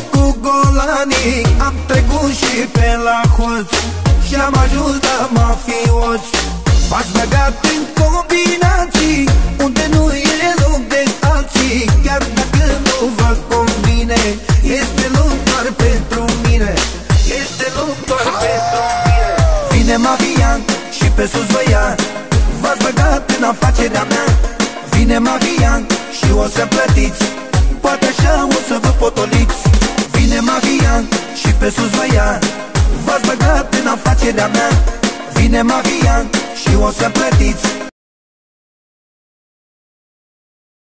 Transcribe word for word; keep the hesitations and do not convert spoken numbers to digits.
trecut cu golanii, am trecut și pe la hoț și am ajuns la mafioți. V-ați băgat în combinații unde nu e loc de alții. Chiar dacă nu vă convine, este loc doar pentru mine. Este loc doar pentru mine. Vine mafia și pe sus vă ia. V-ați băgat în afacerea mea. Vine mafia și o să plătiți. Poate așa o să vă potoliți. Vine mafia și pe sus vă ia. V-ați băgat în afacerea mea. Vine mafia și o să plătiți.